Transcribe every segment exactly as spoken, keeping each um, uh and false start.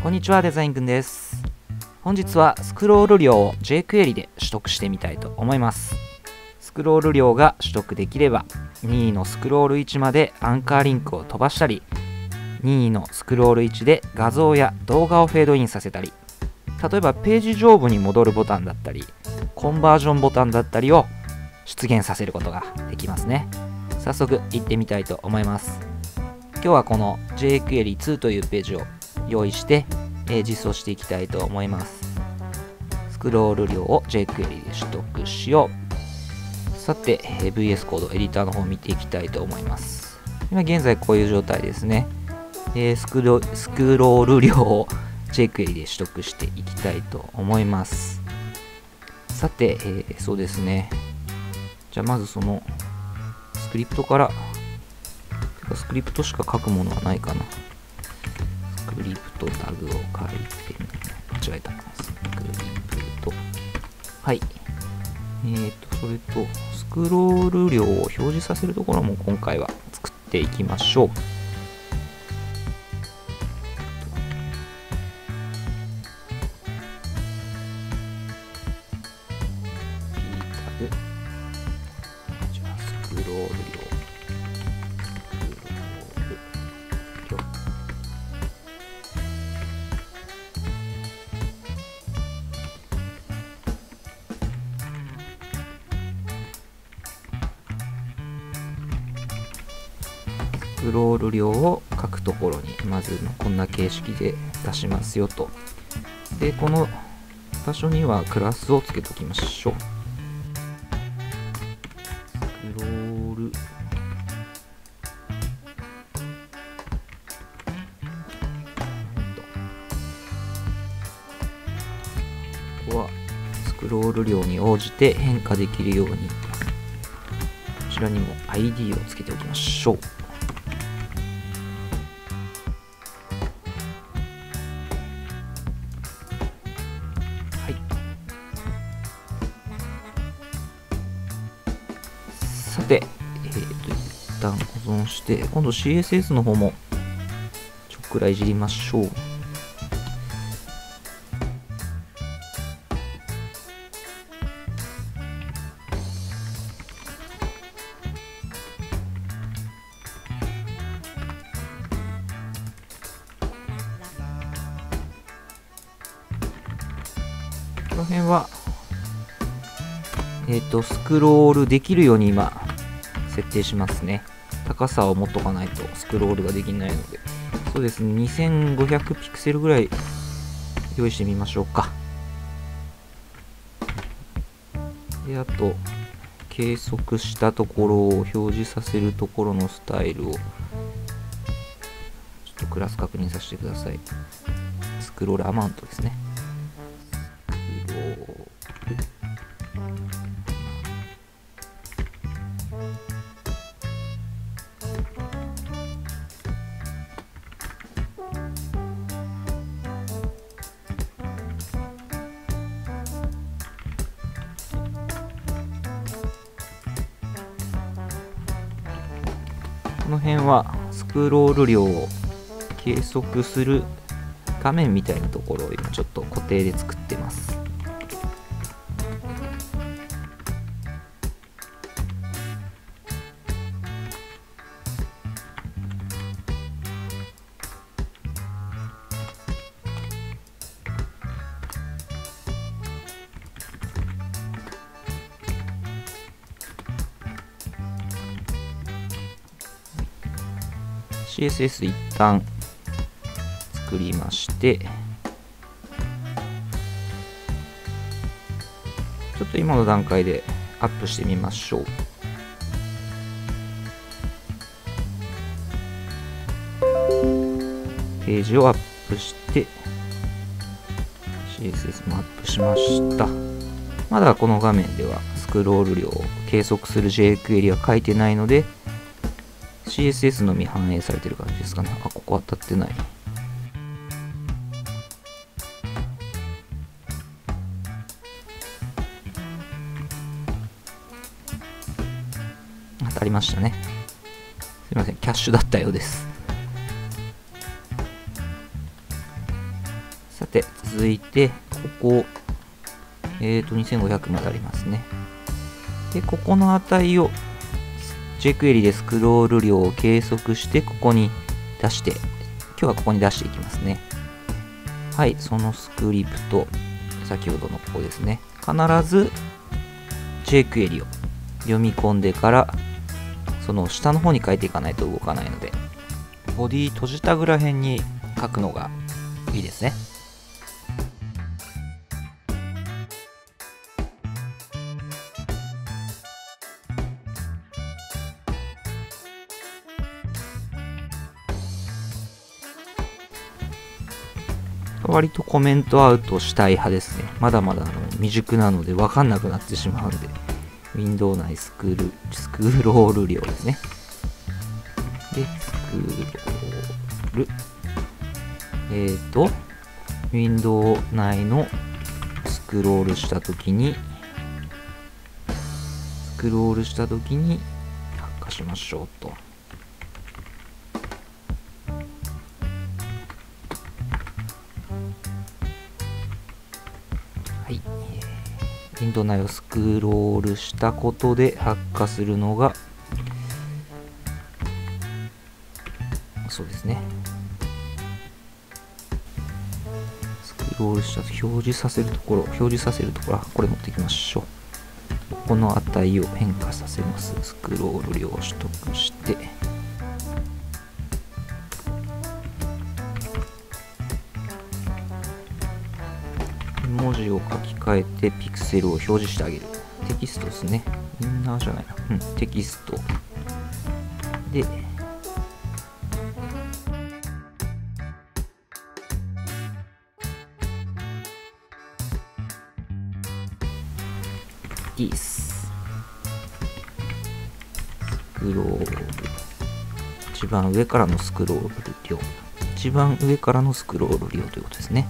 こんにちは、デザインくんです。本日はスクロール量を jQuery で取得してみたいと思います。スクロール量が取得できれば任意のスクロール位置までアンカーリンクを飛ばしたり、任意のスクロール位置で画像や動画をフェードインさせたり、例えばページ上部に戻るボタンだったりコンバージョンボタンだったりを出現させることができますね。早速行ってみたいと思います。今日はこの ジェイクエリーツー というページを用意して、えー、実装していきたいと思います。スクロール量を jQuery で取得しよう。さて、えー、ブイエス コードエディターの方を見ていきたいと思います。今現在こういう状態ですね。えー、スクロスクロール量を jQuery で取得していきたいと思います。さて、えー、そうですね。じゃあまずそのスクリプトから、てかスクリプトしか書くものはないかな。スクリプトタグを書いて、間違えた。スクリプト。はい。えーと、それと、スクロール量を表示させるところも今回は作っていきましょう。じゃあ、スクロール量。スクロール量を書くところにまずこんな形式で出しますよと。で、この場所にはクラスをつけておきましょう。スクロールここはスクロール量に応じて変化できるように、こちらにも アイディー をつけておきましょう。さて、えー、と一旦保存して、今度 シーエスエス の方もちょっくらいじりましょう。この辺はえっと、スクロールできるように今、設定しますね。高さを持っとかないとスクロールができないので。そうですね、にせんごひゃくピクセルぐらい用意してみましょうか。で、あと、計測したところを表示させるところのスタイルを、ちょっとクラス確認させてください。スクロールアマウントですね。スクロールこの辺はスクロール量を計測する画面みたいなところを今ちょっと固定で作ってます。シーエスエス 一旦作りまして、ちょっと今の段階でアップしてみましょう。ページをアップして シーエスエス もアップしました。まだこの画面ではスクロール量を計測する jQuery は書いてないので、シーエスエス のみ反映されてる感じですかね。あ、ここ当たってない。当たりましたね。すいません、キャッシュだったようです。 て、続いて、ここ、えっと、にせんごひゃくまでありますね。で、ここの値を jQuery でスクロール量を計測して、ここに出して、今日はここに出していきますね。はい、そのスクリプト、先ほどのここですね。必ず jQuery を読み込んでから、その下の方に書いていかないと動かないので、ボディ閉じたぐら辺に書くのがいいですね。割とコメントアウトしたい派ですね。まだまだあの未熟なので分かんなくなってしまうんで、ウィンドウ内スクール、スクロール量ですね。で、スクロール。えっ、ー、と、ウィンドウ内のスクロールしたときに、スクロールしたときに発火しましょうと。はい。ウィンドウ内をスクロールしたことで発火するのが、そうですね。スクロールした表示させるところ、表示させるところ、これ持っていきましょう。この値を変化させます。スクロール量を取得して、文字を書き換えてピクセルを表示してあげる。テキストですね。インナーじゃないな。うん、テキスト。で、ディス。スクロール。一番上からのスクロール量。一番上からのスクロール量ということですね。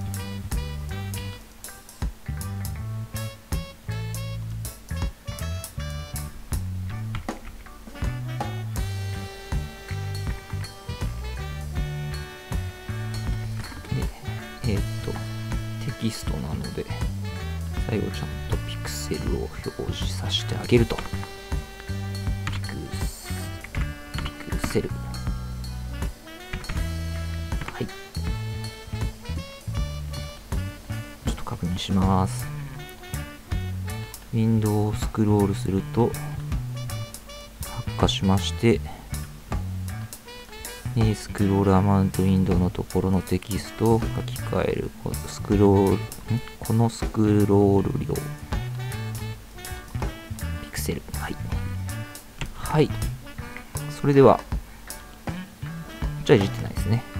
えっと、テキストなので、最後ちゃんとピクセルを表示させてあげると。ピクス、ピクセル。はい。ちょっと確認します。ウィンドウをスクロールすると、発火しまして、スクロールアマウントウィンドウのところのテキストを書き換える。スクロール、んこのスクロール量。ピクセル。はい。はい。それでは、じゃあいじってないですね。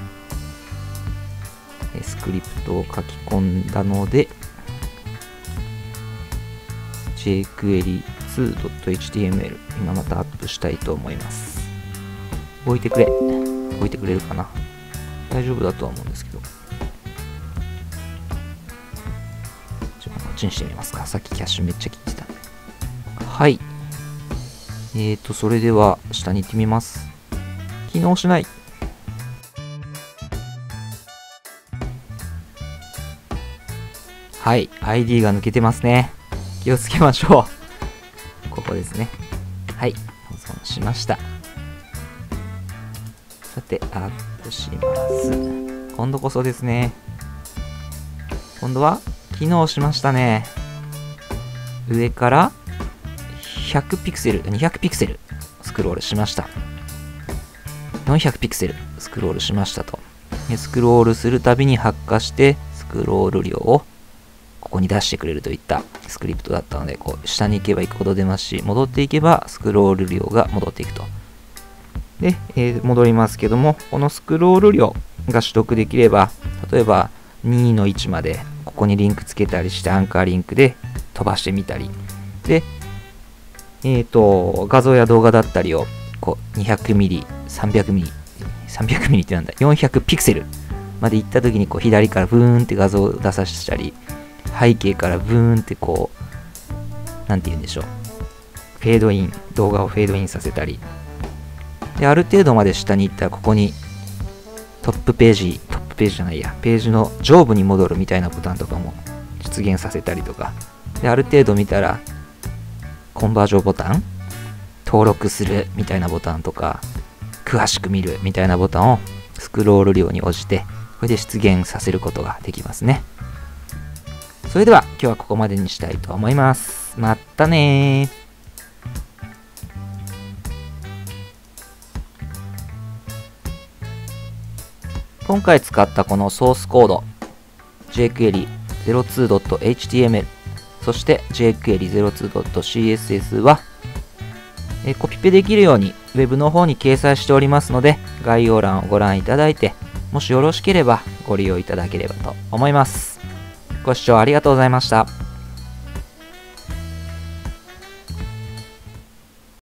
スクリプトを書き込んだので、ジェイクエリツードットエイチティーエムエル 今またアップしたいと思います。動いてくれ。動いてくれるかな。大丈夫だとは思うんですけど。じゃあこっちにしてみますか。さっきキャッシュめっちゃ切ってた。はい。えーと、それでは下に行ってみます。起動しない。はい。アイディー が抜けてますね。気をつけましょう。ここですね。はい。保存しました。さて、アップします。今度こそですね。今度は、機能しましたね。上からひゃくピクセル、にひゃくピクセルスクロールしました。よんひゃくピクセルスクロールしましたと。スクロールするたびに発火して、スクロール量をここに出してくれるといったスクリプトだったので、こう下に行けば行くほど出ますし、戻っていけばスクロール量が戻っていくと。で、えー、戻りますけども、このスクロール量が取得できれば、例えばにのいちまでここにリンクつけたりして、アンカーリンクで飛ばしてみたり、で、えっと、画像や動画だったりをこうにひゃくミリ、さんびゃくミリ、さんびゃくミリってなんだ、よんひゃくピクセルまで行った時にこう左からブーンって画像を出させたり、背景からブーンってこう、なんて言うんでしょう、フェードイン、動画をフェードインさせたり、で、ある程度まで下に行ったらここにトップページ、トップペページじゃないや、ページの上部に戻るみたいなボタンとかも出現させたりとか、である程度見たらコンバージョンボタン、登録するみたいなボタンとか、詳しく見るみたいなボタンをスクロール量に応じてこれで出現させることができますね。それでは今日はここまでにしたいと思います。またねー。今回使ったこのソースコード ジェイクエリ ゼロツードットエイチティーエムエル そして ジェイクエリ ゼロツードットシーエスエス はえコピペできるように Web の方に掲載しておりますので、概要欄をご覧いただいて、もしよろしければご利用いただければと思います。ご視聴ありがとうございました。